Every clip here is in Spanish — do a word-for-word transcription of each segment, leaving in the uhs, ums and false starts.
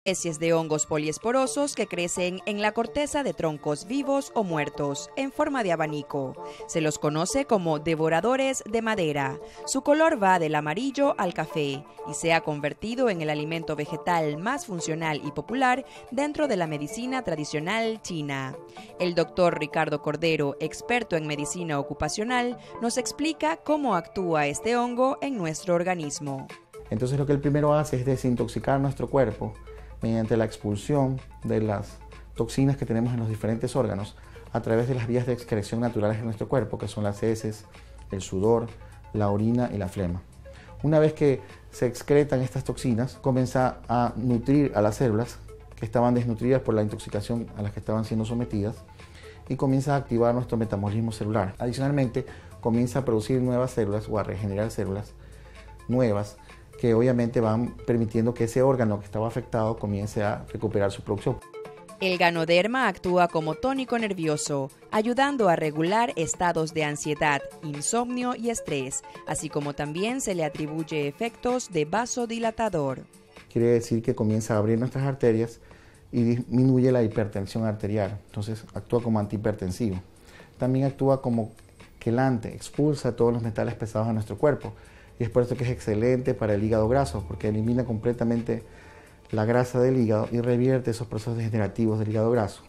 Especies de hongos poliesporosos que crecen en la corteza de troncos vivos o muertos, en forma de abanico. Se los conoce como devoradores de madera. Su color va del amarillo al café y se ha convertido en el alimento vegetal más funcional y popular dentro de la medicina tradicional china. El doctor Ricardo Cordero, experto en medicina ocupacional, nos explica cómo actúa este hongo en nuestro organismo. Entonces lo que el primero hace es desintoxicar nuestro cuerpo mediante la expulsión de las toxinas que tenemos en los diferentes órganos a través de las vías de excreción naturales de nuestro cuerpo, que son las heces, el sudor, la orina y la flema. Una vez que se excretan estas toxinas, comienza a nutrir a las células que estaban desnutridas por la intoxicación a las que estaban siendo sometidas y comienza a activar nuestro metabolismo celular. Adicionalmente, comienza a producir nuevas células o a regenerar células nuevas que obviamente van permitiendo que ese órgano que estaba afectado comience a recuperar su producción. El ganoderma actúa como tónico nervioso, ayudando a regular estados de ansiedad, insomnio y estrés, así como también se le atribuye efectos de vasodilatador. Quiere decir que comienza a abrir nuestras arterias y disminuye la hipertensión arterial, entonces actúa como antihipertensivo. También actúa como quelante, expulsa todos los metales pesados de nuestro cuerpo. Y es por eso que es excelente para el hígado graso, porque elimina completamente la grasa del hígado y revierte esos procesos degenerativos del hígado graso.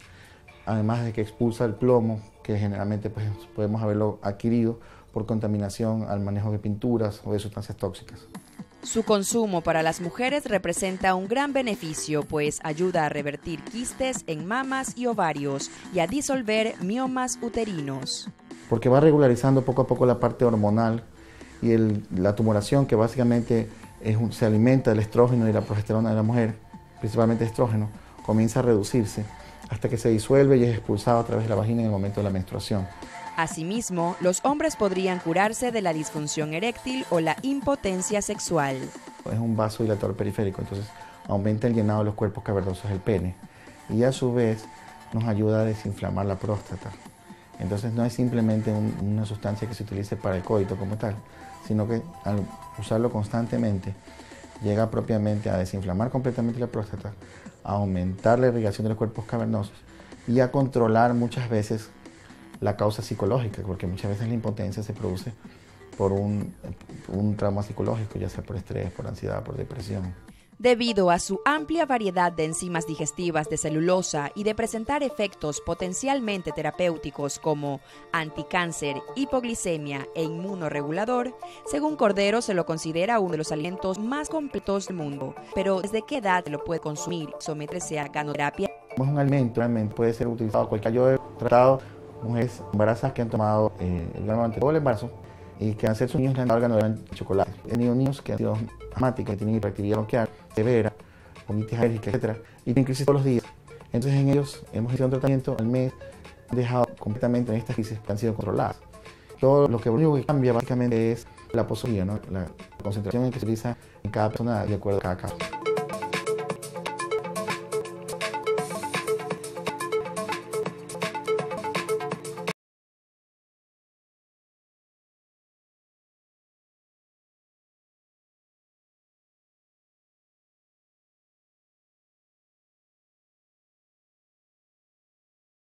Además de que expulsa el plomo, que generalmente pues, podemos haberlo adquirido por contaminación al manejo de pinturas o de sustancias tóxicas. Su consumo para las mujeres representa un gran beneficio, pues ayuda a revertir quistes en mamas y ovarios y a disolver miomas uterinos. Porque va regularizando poco a poco la parte hormonal y el, la tumoración, que básicamente es un, se alimenta del estrógeno y la progesterona de la mujer, principalmente estrógeno, comienza a reducirse hasta que se disuelve y es expulsado a través de la vagina en el momento de la menstruación. Asimismo, los hombres podrían curarse de la disfunción eréctil o la impotencia sexual. Es un vasodilatador periférico, entonces aumenta el llenado de los cuerpos cavernosos del pene y a su vez nos ayuda a desinflamar la próstata. Entonces no es simplemente un, una sustancia que se utilice para el coito como tal, sino que al usarlo constantemente llega propiamente a desinflamar completamente la próstata, a aumentar la irrigación de los cuerpos cavernosos y a controlar muchas veces la causa psicológica, porque muchas veces la impotencia se produce por un, un trauma psicológico, ya sea por estrés, por ansiedad, por depresión. Debido a su amplia variedad de enzimas digestivas de celulosa y de presentar efectos potencialmente terapéuticos como anticáncer, hipoglicemia e inmunorregulador, según Cordero se lo considera uno de los alimentos más completos del mundo. Pero ¿desde qué edad lo puede consumir y someterse a ganoterapia? Es un alimento, realmente puede ser utilizado cualquier. Yo he tratado mujeres embarazadas que han tomado eh, el gano durante todo el embarazo y que han sido sus niños le han dado el gano de chocolate. He tenido niños que han sido asmáticos, que tienen hiperactividad bronquial severa, bronquitis alérgica, etcétera, y tienen crisis todos los días. Entonces en ellos hemos hecho un tratamiento al mes, han dejado completamente en estas crisis que han sido controladas. Todo lo que único que cambia básicamente es la posología, ¿no? La concentración en que se utiliza en cada persona de acuerdo a cada caso.